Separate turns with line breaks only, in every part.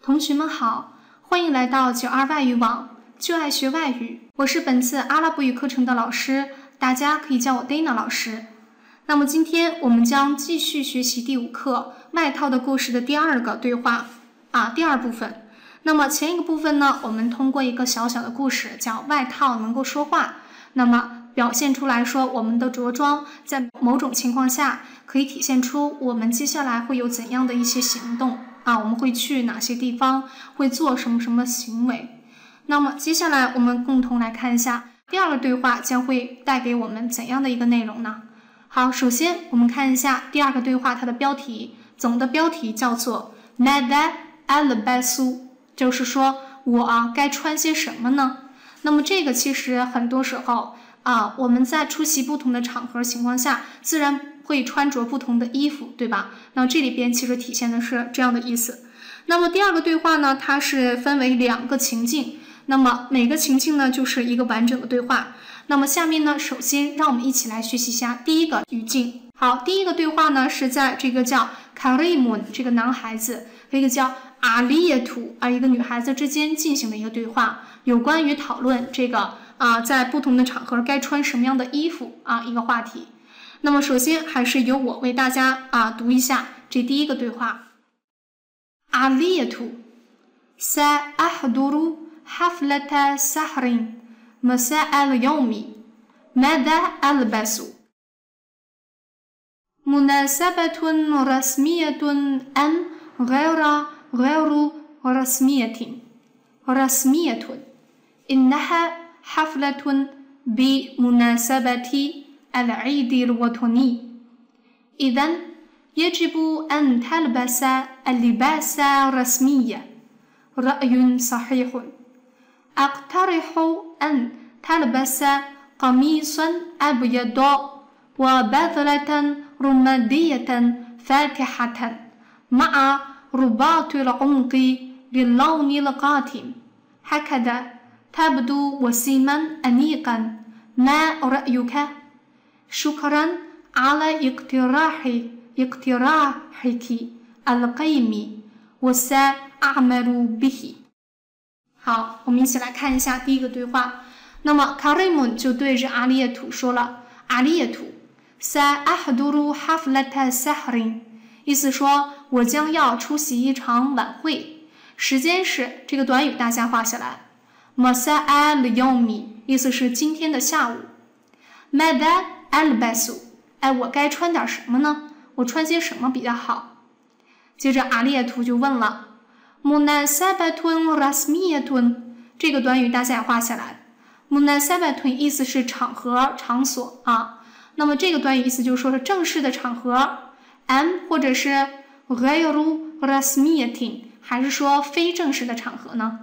同学们好，欢迎来到92外语网，就爱学外语。我是本次阿拉伯语课程的老师，大家可以叫我 Dana 老师。那么今天我们将继续学习第5课外套的故事的第2个对话第2部分。那么前一个部分呢，我们通过一个小小的故事叫外套能够说话，那么表现出来说我们的着装在某种情况下可以体现出我们接下来会有怎样的一些行动我们会去哪些地方，会做什么行为。那么接下来我们共同来看一下第2个对话将会带给我们怎样的一个内容呢？好，首先我们看一下第2个对话，它的标题，总的标题叫做 Mada al-basu， 就是说我该穿些什么呢？那么这个其实很多时候我们在出席不同的场合情况下，自然会穿着不同的衣服，对吧？那这里边其实体现的是这样的意思。那么第2个对话呢，它是分为2个情境，那么每个情境呢就是一个完整的对话。那么下面呢，首先让我们一起来学习一下第1个语境。好，第1个对话呢是在这个叫 Karimun 这个男孩子和一个叫阿利耶图一个女孩子之间进行的一个对话，有关于讨论这个在不同的场合该穿什么样的衣服一个话题。那么首先还是由我为大家读一下这第1个对话。阿利耶图 سأحضر حفلة سحر مساء اليوم ماذا ألبس؟ مناسبة رسمية أم غير رسمية؟ رسمية، إنها حفلة بمناسبة العيد الوطني، إذن يجب أن تلبس اللباس رسميا. رأي صحيح. أقترح أن تلبس قميصا أبيضا وبذلة رمادية فاتحة مع رباط العنق باللون القاتم، هكذا تبدو وسيما أنيقا. ما رأيك؟ شكرا على اقتراحك القيم وسأعمل به。好，我们一起来看一下第1个对话。那么 Karimun 就对着阿利耶图说了，阿利耶图 سأحضر حفلة سحر， 意思说我将要出席一场晚会，时间是这个短语大家画下来， مساء اليوم 意思是今天的下午， ماذا ألبس 我该穿点什么呢？我穿些什么比较好？接着阿利耶图就问了，مناسبة رسمية 这个短语大家也画下来， مناسبة 意思是场合场所那么这个短语意思就是说是正式的场合， 或者是 غير رسمية 还是说非正式的场合呢？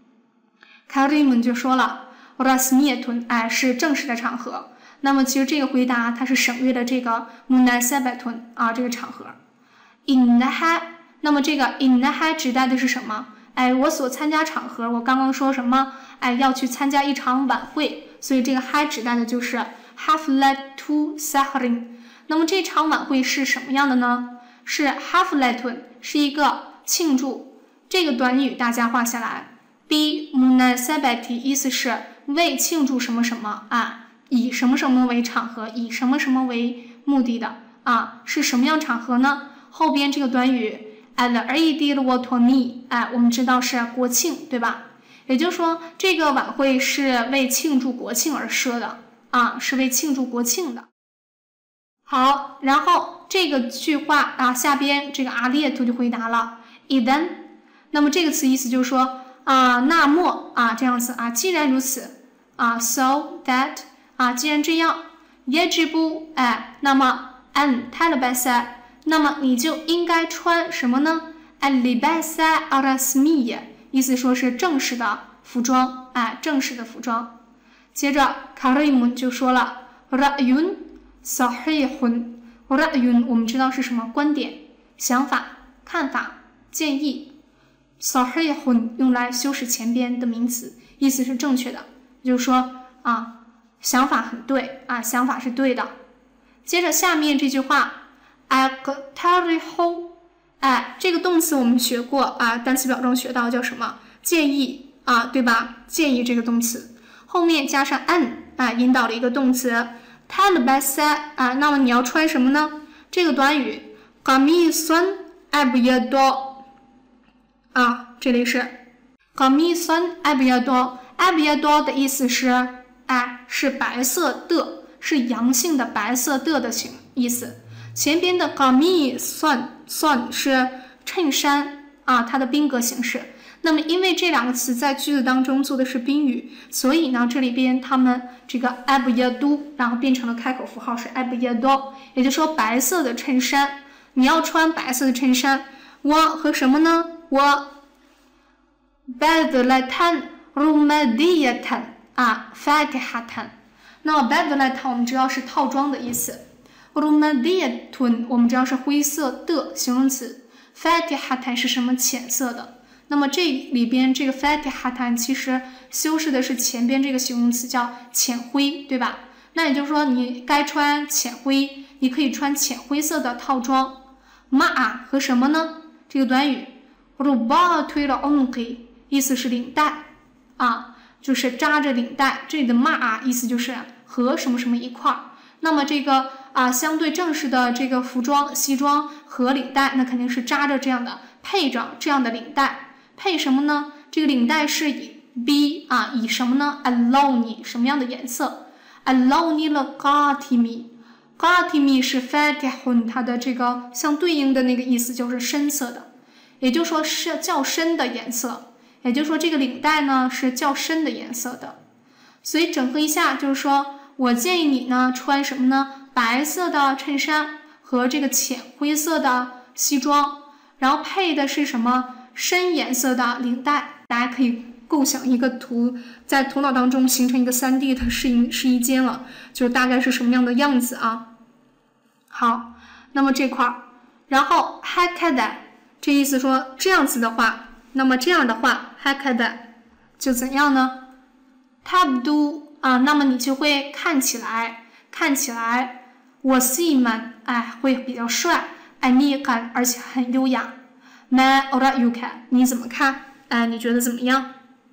Karim 就说了 رسمية 是正式的场合。那么其实这个回答它是省略了这个 مناسبة 这个场合。 إنها， 那么这个 إنها 指代的是什么？我所参加场合，我刚刚说什么？要去参加一场晚会，所以这个 ha 指代的就是 حفلة سحر。 那么这场晚会是什么样的呢？是 حفلة 是一个庆祝，这个短语大家画下来， بمناسبة 意思是为庆祝什么什么以什么什么为场合，以什么什么为目的的是什么样场合呢？后边这个短语 العيد الوطني 我们知道是国庆，对吧？也就是说这个晚会是为庆祝国庆而设的是为庆祝国庆的。好，然后这个句话下边这个阿利耶图就回答了 إذن， 那么这个词意思就是说那么这样子既然如此so that既然这样 يجب 那么 أن تلبس 那么你就应该穿什么呢？ اللباس الرسمي 意思说是正式的服装正式的服装。接着 Karim 就说了 رأي صحيح。 رأي 我们知道是什么？观点、想法、看法、建议。 صحيح 用来修饰前边的名词，意思是正确的，就是说想法很对想法是对的。接着下面这句话 أقترح 哎，这个动词我们学过啊，单词表中学到叫什么？建议啊，对吧？建议这个动词后面加上 an 啊，引导了一个动词 talbasa 啊，那么你要穿什么呢？这个短语 qamisun abyad 啊，这里是 qamisun abyad 的意思是是白色的，是阳性的白色的意思。前边的 qamisun 是衬衫啊，它的宾格形式。那么因为这两个词在句子当中做的是宾语，所以呢这里边他们这个 abyad 然后变成了开口符号是 abyad， 也就是说白色的衬衫，你要穿白色的衬衫。我和什么呢？我 badlatan rumadiyatan 啊 fatihatan。那么 badlatan 我们知道是套装的意思， rumadiyatun 我们知道是灰色的形容词， fatihatan 是什么？浅色的。那么这里边这个 fatihatan 其实修饰的是前边这个形容词叫浅灰，对吧？那也就是说你该穿浅灰，你可以穿浅灰色的套装。ma'a 和什么呢？这个短语 rubatul unqi 意思是领带啊，就是扎着领带。这里的 ma'a 意思就是和什么什么一块儿。那么这个相对正式的这个服装西装和领带，那肯定是扎着这样的，配着这样的领带。配什么呢？这个领带是以什么呢 ？alloni 什么样的颜色 ？alloni了 qatimi 是 fatihun 它的这个相对应的那个意思就是深色的，也就是说是较深的颜色。也就是说这个领带呢是较深的颜色的。所以整合一下就是说，我建议你呢穿什么呢？白色的衬衫和这个浅灰色的西装，然后配的是什么？深颜色的领带。大家可以构想一个图，在头脑当中形成一个3D 的试衣间了，就大概是什么样的样子啊？好，那么这块儿，然后 hakada 这意思说这样子的话，那么这样的话 hakada 就怎样呢？ tabdu 那么你就会看起来 wasiman 会比较帅 aniqan 而且很优雅。Ma ra'yuka 你怎么看？你觉得怎么样？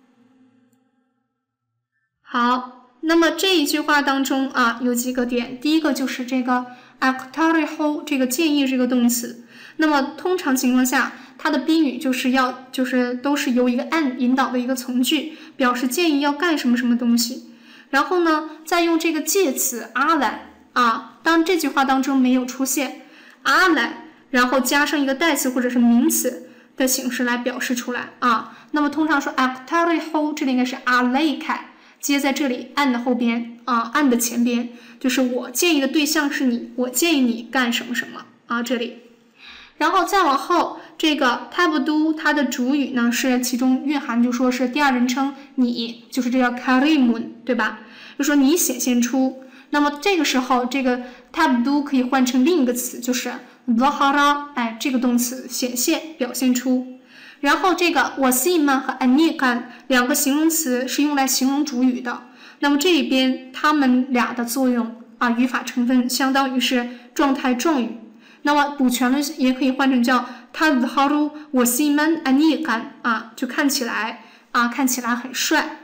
好，那么这一句话当中有几个点。第一个就是这个 aqtarihu 这个建议这个动词。那么通常情况下，它的宾语就是都是由一个 an 引导的一个从句，表示建议要干什么什么东西。然后呢，再用这个介词 ala 当这句话当中没有出现 ala。然后加上一个代词或者是名词的形式来表示出来那么通常说 aqtarihu 这里应该是 alayka 接在这里 an 的后边an 的前边，就是我建议的对象是你，我建议你干什么什么这里。然后再往后这个 tabdu 它的主语呢是其中蕴含就说是第二人称你，就是这个 karimun 对吧？就说你显现出。那么这个时候这个 tabdu 可以换成另一个词，就是zahara 这个动词显现表现出。然后这个 wasiman 和 aniqan 两个形容词是用来形容主语的，那么这里边它们俩的作用语法成分相当于是状态状语。那么补全了也可以换成叫 tazharu wasiman aniqan 就看起来很帅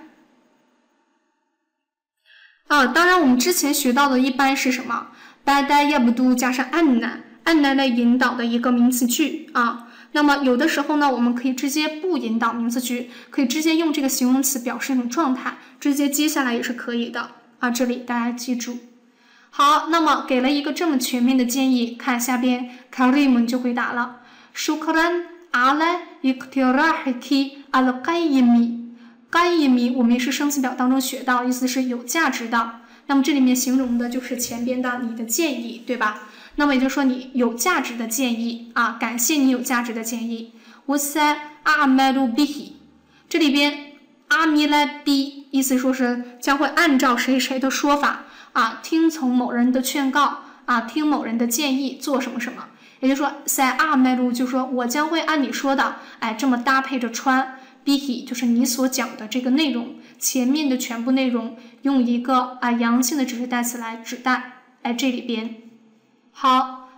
当然我们之前学到的一般是什么 bada yabdu 加上 anna 来引导的一个名词句那么有的时候呢我们可以直接不引导名词句，可以直接用这个形容词表示一种状态，直接接下来也是可以的这里大家记住。好，那么给了一个这么全面的建议，看下边 Karim 就回答了 Shukran ala iqtirahiki al-qayyimi qayyimi 我们也是生词表当中学到，意思是有价值的。那么这里面形容的就是前边的你的建议，对吧？那么也就是说你有价值的建议感谢你有价值的建议。Wasa a'malu bihi 这里边 amila bi 意思说是将会按照谁谁的说法听从某人的劝告听某人的建议做什么什么。也就是说 sa a'malu 就是说我将会按你说的这么搭配着穿。bihi 就是你所讲的这个内容，前面的全部内容用一个阳性的指示代词来指代这里边。好，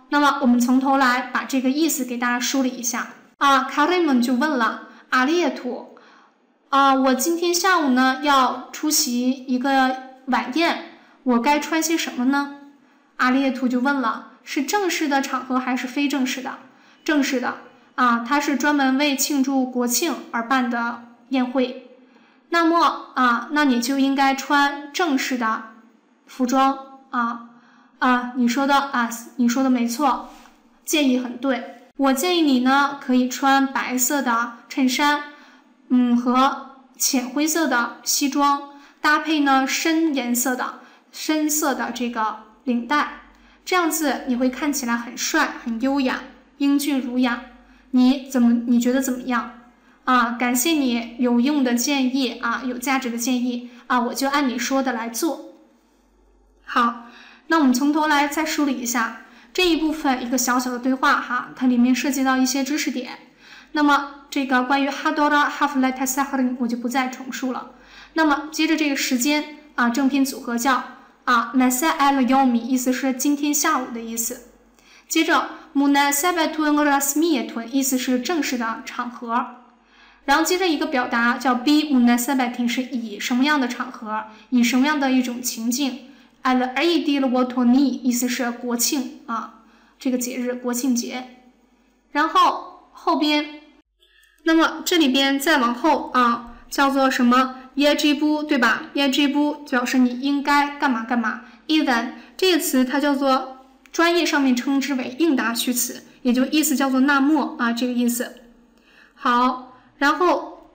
那么我们从头来把这个意思给大家梳理一下啊。卡雷蒙就问了阿利耶图我今天下午呢要出席一个晚宴，我该穿些什么呢？阿利耶图就问了，是正式的场合还是非正式的？正式的啊，它是专门为庆祝国庆而办的宴会。那么那你就应该穿正式的服装你说的没错，建议很对。我建议你呢可以穿白色的衬衫，和浅灰色的西装，搭配呢深色的这个领带，这样子你会看起来很帅、很优雅、英俊儒雅。你觉得怎么样？感谢你有用的建议有价值的建议我就按你说的来做。好，那我们从头来再梳理一下这一部分一个小小的对话它里面涉及到一些知识点。那么这个关于哈多拉哈弗莱塔萨赫林我就不再重述了。那么接着这个时间正品组合叫Masa al yomi， 意思是今天下午的意思。接着 Munasabatun rasmiyatun， 意思是正式的场合。然后接着一个表达叫 bi munasabatin， 是以什么样的场合，以什么样的一种情境。al aidil watoni， 意思是国庆这个节日国庆节。然后后边，那么这里边再往后叫做什么 yajibu， 对吧？ yajibu 表示你应该干嘛干嘛。idan 这个词它叫做专业上面称之为应答虚词，也就意思叫做那么这个意思。好，然后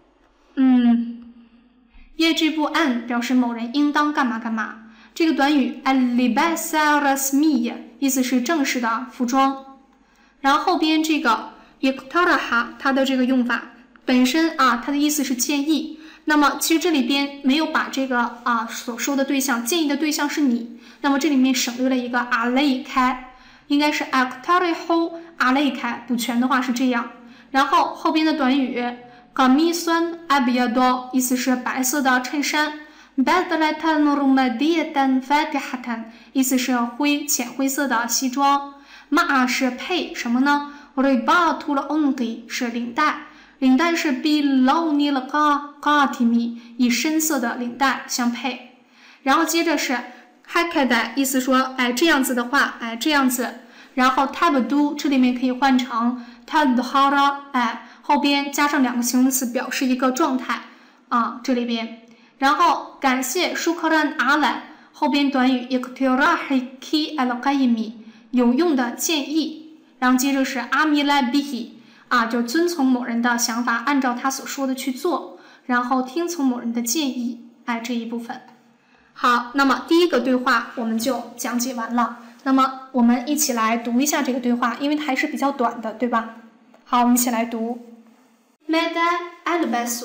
yajibu an 表示某人应当干嘛干嘛。这个短语 al-libasa rasmiya 意思是正式的服装。然后后边这个 iqtaraha 它的这个用法本身它的意思是建议。那么其实这里边没有把这个所说的对象，建议的对象是你，那么这里面省略了一个alayka，应该是 iqtarihu alayka， 补全的话是这样。然后后边的短语 qamisun abyad 意思是白色的衬衫。badlatan rumadiyatan fatihatan 意思是浅灰色的西装。ma'a 是配什么呢？ ribatul unqi 是领带，领带是 bilawni qatimi 以深色的领带相配。然后接着是 hakada 意思说这样子的话这样子。然后 tabdu 这里面可以换成 tadhara 后边加上两个形容词表示一个状态这里边。然后感谢 shukran ala 后边短语 iqtirahiki al-qaymi 有用的建议。然后接着是 amila bihi 就遵从某人的想法，按照他所说的去做，然后听从某人的建议这一部分。好，那么第一个对话我们就讲解完了。那么我们一起来读一下这个对话，因为它还是比较短的，对吧？好，我们一起来读 Mada albasu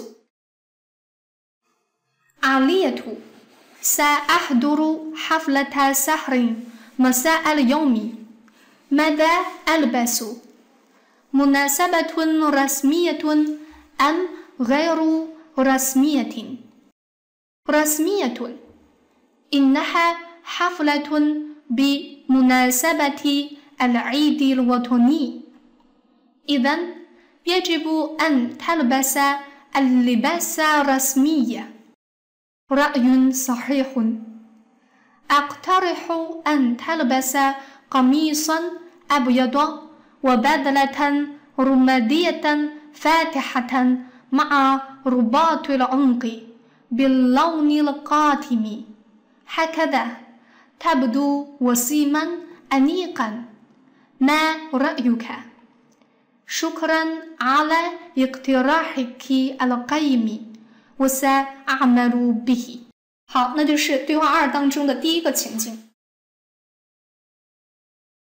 عالية سأحضر حفلة سحر مساء اليوم. ماذا ألبس؟ مناسبة رسمية أم غير رسمية؟ رسمية. إنها حفلة بمناسبة العيد الوطني. إذن يجب أن تلبس اللباس رسميا. رأي صحيح. أقترح أن تلبس قميصا أبيض وبدلة رمادية فاتحة مع رباط العنق باللون القاتم. هكذا تبدو وسيما أنيقا. ما رأيك؟ شكرا على اقتراحك القيم وسأعمل به. 好，那就是对话2当中的第一个情境。